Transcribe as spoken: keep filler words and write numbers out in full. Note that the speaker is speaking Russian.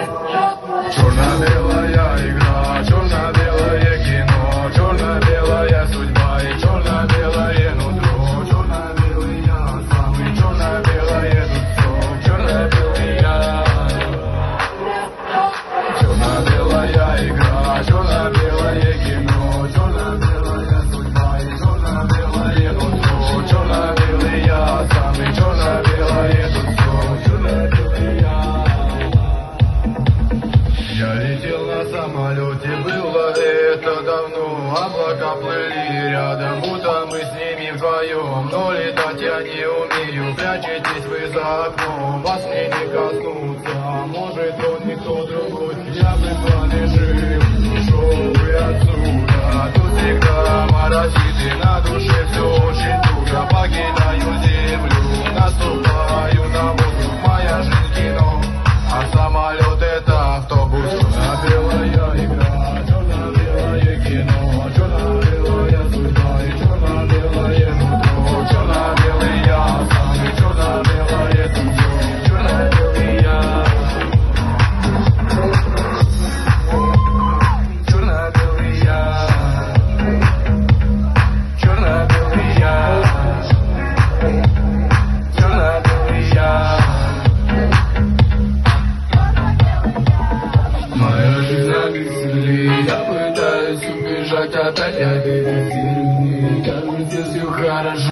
Черно-белая игра, черно-белое кино, черно-белая судьба и черно-белое нутро. Черно-белый я, самый черно-белое тут все, черно-белый я. Черно-белая игра, черно-белое кино, черно-белая судьба и черно-белое нутро. Черно-белый я, самый черно-белое тут все, черно-белый я. Я летел на самолете, было это давно. Облака плыли рядом, будто мы с ними вдвоем. Но летать я не умею, прячетесь вы за окном. Вас мне не коснуться, может он не кто другой. Я бы с вами жил, ушел бы отсюда. Тут всегда моросит и на душе все очень туго. Покидаю землю, наступаю на воздух, моя жизнь кино. А самолет это автобус.